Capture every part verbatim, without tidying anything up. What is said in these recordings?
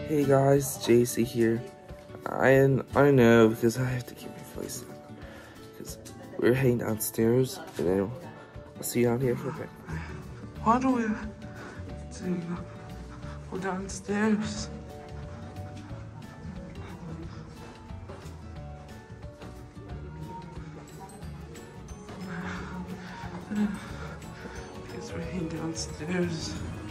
Hey guys, J C here. I I know because I have to keep my voice down because we're heading downstairs, and then I'll see you out here for a bit. Why do we have to go downstairs? Because we're heading downstairs.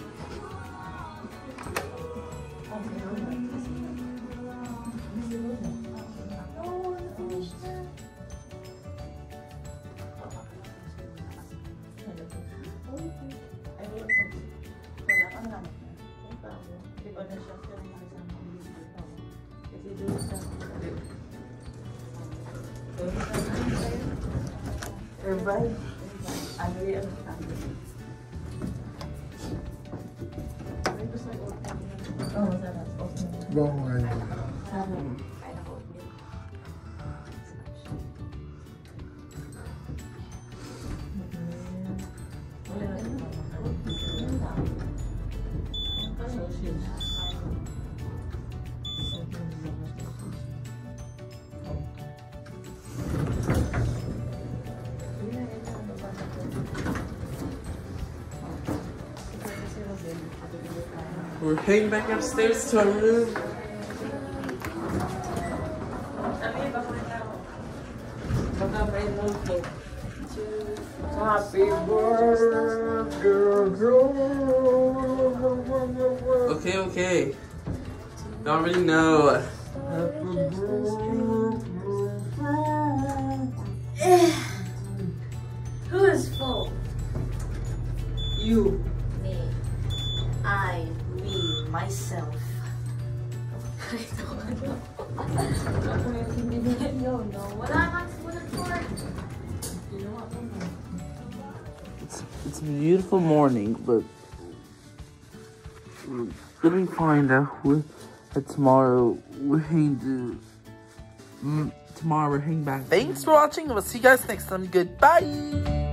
Everybody, ano yan? Oh, sarap. Wrong line. We're heading back upstairs to our room. Happy birthday. Okay, okay. You already know. Who is full? You. Me. I. Me. Myself. I don't know. I don't know. What am I supposed for? You know what? It's, it's a beautiful morning, but we're gonna find out with, that tomorrow we're heading to. Mm, tomorrow we're heading back. Thanks for watching, and we'll see you guys next time. Goodbye.